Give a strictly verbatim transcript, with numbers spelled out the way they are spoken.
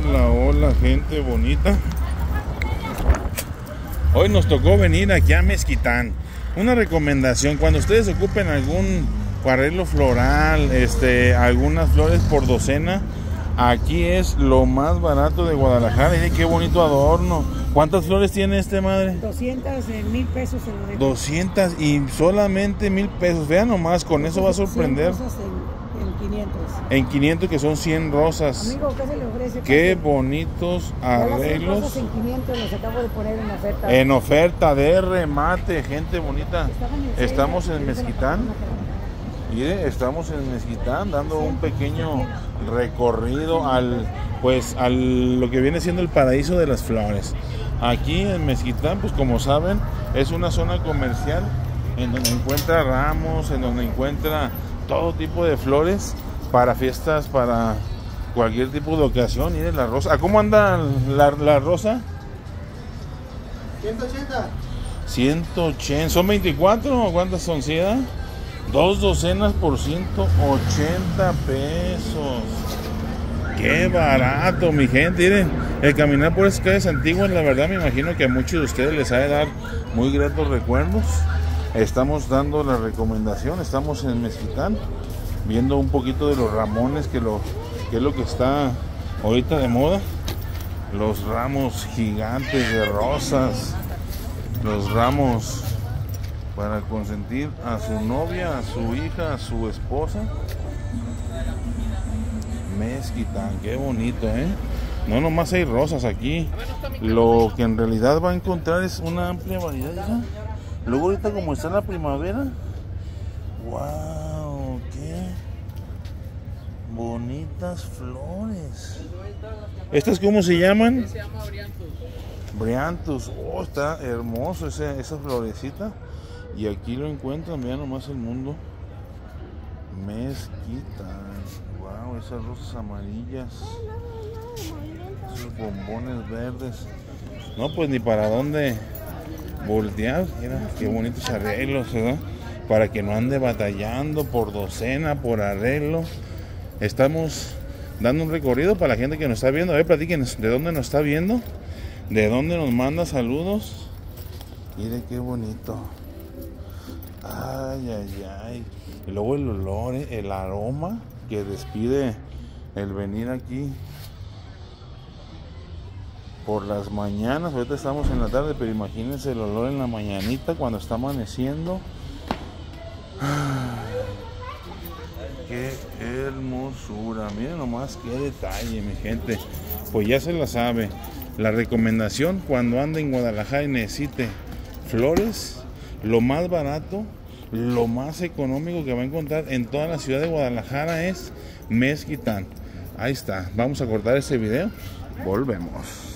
Hola, hola, gente bonita. Hoy nos tocó venir aquí a Mezquitán. Una recomendación, cuando ustedes ocupen algún arreglo floral, este, algunas flores por docena, aquí es lo más barato de Guadalajara. Miren qué bonito adorno. ¿Cuántas flores tiene este, madre? doscientas, eh, mil pesos se lo dejo. doscientas y solamente mil pesos. Vean nomás, con eso va a sorprender. cien rosas en, en quinientos. En quinientos, que son cien rosas. Amigo, ¿qué se le ofrece? Qué bonitos arreglos. Rosas en quinientos las acabo de poner en oferta. En oferta de remate, gente bonita. En Estamos en Mezquitán. Mire, estamos en Mezquitán dando un pequeño recorrido al, pues, al lo que viene siendo el paraíso de las flores. Aquí en Mezquitán, pues como saben, es una zona comercial en donde encuentra ramos, en donde encuentra todo tipo de flores para fiestas, para cualquier tipo de ocasión. Miren la rosa. ¿A cómo anda la, la rosa? ciento ochenta. ciento ochenta. ¿Son veinticuatro o cuántas son? ¿Sí, eh? Dos docenas por ciento ochenta pesos. Qué barato, mi gente. Miren, el caminar por esas calles antiguas, la verdad me imagino que a muchos de ustedes les ha de dar muy gratos recuerdos. Estamos dando la recomendación, estamos en Mezquitán, viendo un poquito de los ramones, que, lo, que es lo que está ahorita de moda. Los ramos gigantes de rosas, los ramos para consentir a su novia, a su hija, a su esposa. Mezquitán, qué bonito, ¿eh? No nomás hay rosas aquí, lo que en realidad va a encontrar es una amplia variedad, ¿ya? Luego ahorita como está la primavera, wow, qué bonitas flores. ¿Estas cómo se llaman? Se llama Briantus. Briantus, oh, está hermoso ese, esa florecita. Y aquí lo encuentran, vean nomás el mundo. Mezquitán, wow, esas rosas amarillas, esos bombones verdes. No, pues ni para dónde voltear. Mira, qué bonitos arreglos, ¿verdad? Para que no ande batallando por docena, por arreglo. Estamos dando un recorrido para la gente que nos está viendo. A ver, platíquenos de dónde nos está viendo, de dónde nos manda saludos. Mire qué bonito. Ay, ay, ay. Y luego el olor, ¿eh? El aroma que despide el venir aquí por las mañanas. Ahorita estamos en la tarde, pero imagínense el olor en la mañanita cuando está amaneciendo. Ay, qué hermosura. Miren nomás qué detalle, mi gente. Pues ya se la sabe. La recomendación cuando ande en Guadalajara y necesite flores, lo más barato, lo más económico que va a encontrar en toda la ciudad de Guadalajara es Mezquitán. Ahí está. Vamos a cortar este video. Volvemos.